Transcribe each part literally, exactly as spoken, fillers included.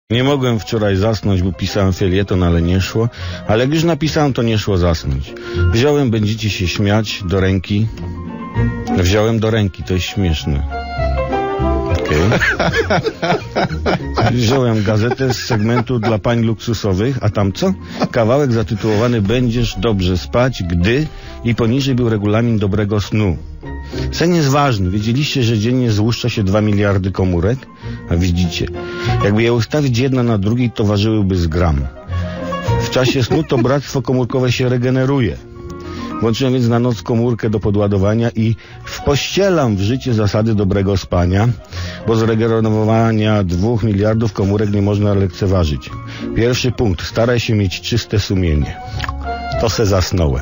Nie mogłem wczoraj zasnąć, bo pisałem felieton, ale nie szło. Ale jak już napisałem, to nie szło zasnąć. Wziąłem, będziecie się śmiać, do ręki. Wziąłem do ręki, to jest śmieszne. Okej. Okay. Wziąłem gazetę z segmentu dla pań luksusowych, a tam co? Kawałek zatytułowany "Będziesz dobrze spać, gdy..." i poniżej był regulamin dobrego snu. Sen jest ważny. Wiedzieliście, że dziennie złuszcza się dwa miliardy komórek? A widzicie, jakby je ustawić jedna na drugiej, to ważyłyby z gram. W czasie snu to bractwo komórkowe się regeneruje. Włączyłem więc na noc komórkę do podładowania i wpościelam w życie zasady dobrego spania, bo z regenerowania dwóch miliardów komórek nie można lekceważyć. Pierwszy punkt. Staraj się mieć czyste sumienie. To se zasnąłem.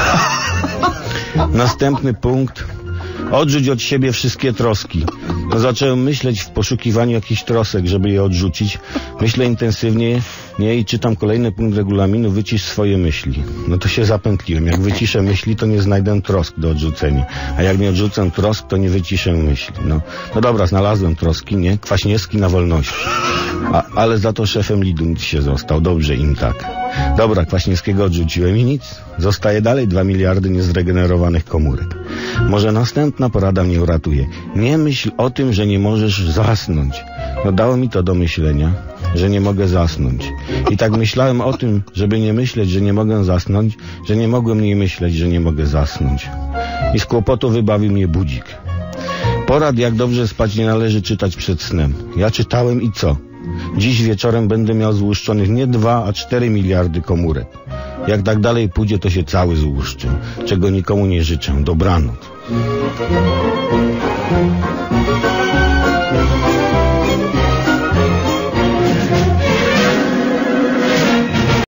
Następny punkt. Odrzuć od siebie wszystkie troski. No, zacząłem myśleć w poszukiwaniu jakichś trosek, żeby je odrzucić. Myślę intensywnie, nie, i czytam kolejny punkt regulaminu: wycisz swoje myśli. No to się zapętliłem. Jak wyciszę myśli, to nie znajdę trosk do odrzucenia. A jak nie odrzucę trosk, to nie wyciszę myśli. No, no dobra, znalazłem troski, nie? Kwaśniewski na wolności. A, ale za to szefem Lidu się został. Dobrze im tak. Dobra, Kwaśniewskiego odrzuciłem i nic. Zostaje dalej dwa miliardy niezregenerowanych komórek. Może następna porada mnie uratuje. Nie myśl o tym, że nie możesz zasnąć. No dało mi to do myślenia, że nie mogę zasnąć. I tak myślałem o tym, żeby nie myśleć, że nie mogę zasnąć, że nie mogłem nie myśleć, że nie mogę zasnąć. I z kłopotu wybawił mnie budzik. Porad, jak dobrze spać, nie należy czytać przed snem. Ja czytałem i co? Dziś wieczorem będę miał złuszczonych nie dwa, a cztery miliardy komórek. Jak tak dalej pójdzie, to się cały złuszczę, czego nikomu nie życzę. Dobranoc.